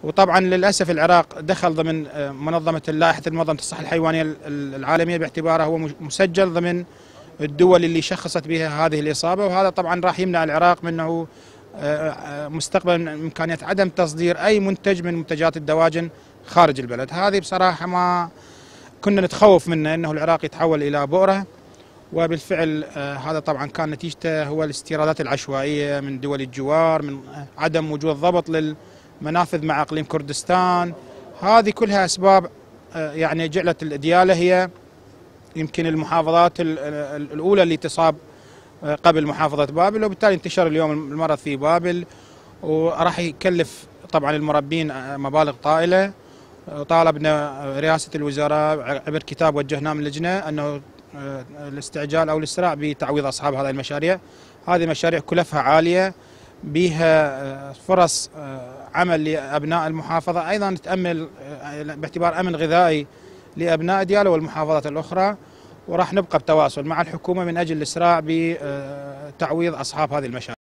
وطبعا للاسف العراق دخل ضمن لائحه منظمه الصحه الحيوانيه العالميه باعتباره هو مسجل ضمن الدول اللي شخصت بها هذه الاصابه، وهذا طبعا راح يمنع العراق منه مستقبلا من امكانيه عدم تصدير اي منتج من منتجات الدواجن خارج البلد. هذه بصراحه ما كنا نتخوف منه، انه العراق يتحول الى بؤره، وبالفعل هذا طبعا كان نتيجته هو الاستيرادات العشوائيه من دول الجوار، من عدم وجود ضبط للمنافذ مع اقليم كردستان. هذه كلها اسباب يعني جعلت الدياله هي يمكن المحافظات الاولى اللي تصاب قبل محافظه بابل، وبالتالي انتشر اليوم المرض في بابل، وراح يكلف طبعا المربين مبالغ طائله. طالبنا رئاسه الوزراء عبر كتاب وجهناه من اللجنه انه الاستعجال او الاسراع بتعويض اصحاب هذه المشاريع. هذه مشاريع كلفها عاليه، بها فرص عمل لابناء المحافظه، ايضا تامل باعتبار امن غذائي لابناء دياله والمحافظات الاخرى، وراح نبقى بتواصل مع الحكومه من اجل الاسراع بتعويض اصحاب هذه المشاريع.